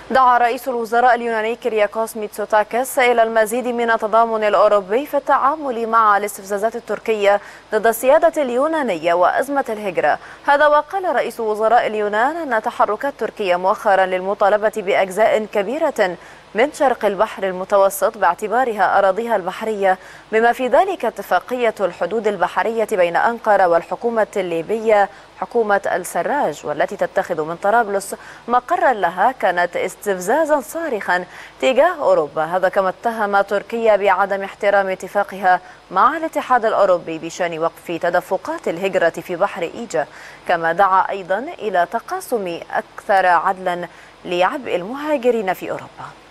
دعا رئيس الوزراء اليوناني كيرياكوس ميتسوتاكس إلى المزيد من التضامن الأوروبي في التعامل مع الاستفزازات التركية ضد السيادة اليونانية وأزمة الهجرة. هذا وقال رئيس وزراء اليونان أن تحركات تركيا مؤخرا للمطالبة بأجزاء كبيرة من شرق البحر المتوسط باعتبارها أراضيها البحرية، بما في ذلك اتفاقية الحدود البحرية بين أنقرة والحكومة الليبية حكومة السراج، والتي تتخذ من طرابلس مقرا لها، كانت استفزازا صارخا تجاه أوروبا. هذا كما اتهم تركيا بعدم احترام اتفاقها مع الاتحاد الأوروبي بشأن وقف تدفقات الهجرة في بحر إيجا. كما دعا أيضا إلى تقاسم أكثر عدلا لعبء المهاجرين في أوروبا.